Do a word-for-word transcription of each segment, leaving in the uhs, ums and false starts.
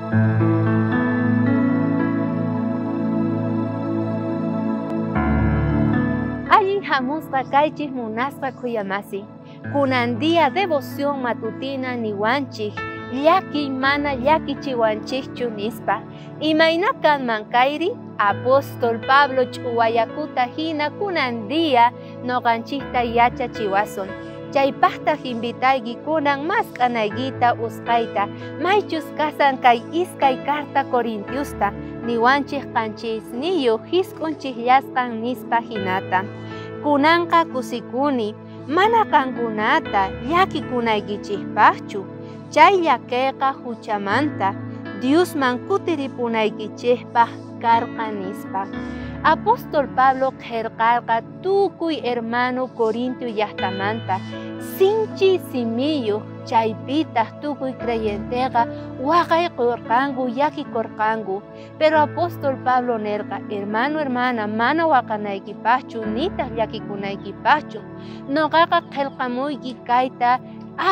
Allin hamusqa kaychis munasqa kuyamasi. Kunandia devoción matutina niwanchik. Llaki mana llaki chiwanchikchu nispa. Imaynakan mankairi apóstol Pablo chuwayakuta hina kunandia noqanchikta yachachiwasun. Chaypaqtaq invitayki kunan mas k'anaykita usqayta maychus kasan kay iskay carta Corintiosta niwanchik qanchisniyu hisk'unchik yasqan nispa hinata. Kunanqa kusikuni mana kankunata llakikunaykichikpaqchu. Chay llakiyqa huchamanta Diosman kutiripunaykichikpaq karqa nispa. Apóstol Pablo qherqarqa tukuy hermano Corintio llaqtamanta sinchi simiyuq chaypitaq tukuy creyentega waqay qurqanku llakikurqanku. Pero apóstol Pablo nerqa hermano hermana mana waqanaykipaqchu nitaq llakikunaykipaqchu. Noqaqa qillqamuyki kayta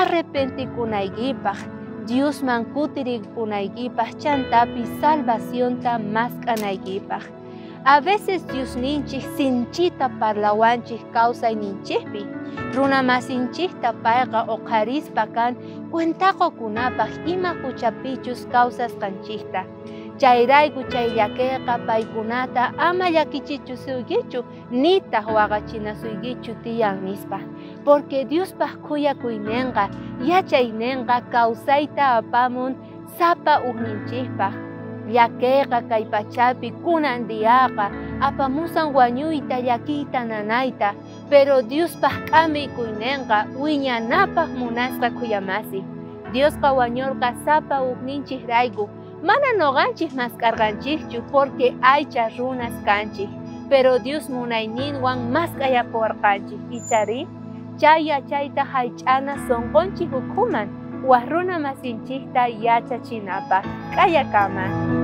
arrepentikunaykipaq. Diosman kutirikunaykipaq chantapi salvacionta mas k'anaykipaq. A veces Dios ninchik sinchita parlawanchik kawsayninchikpi. Runa masinchikta payqa uqarispa kan cuentaqukunapaq ima huchapichus kawsasqanchikta. Chayrayku chay llakiyqa paykunata ama llakichichisuykichu nitaq waqachinasuykichu tiyan nispa. Porque Diospaq kuyakuyninqa yachayninqa kawsayta apamun sapa uqninchikpaq. Llakiyqa kay pachapi kunandiaqa apamusan wañuyta llakiyta nanayta. Pero Diospaq k'amikuyninqa wiñanapaq munasqa kuyamasi. Diosqa wañurqa sapa uqninchikrayku mana noqanchik maskarqanchikchu porque aycha runas kanchik. Pero Dios munayninwan mask'ayakurqanchik. Ichari chay yachayta haych'ana sonqonchik ukhuman waq runa masinchikta yachachinapaq. K'ayakaman.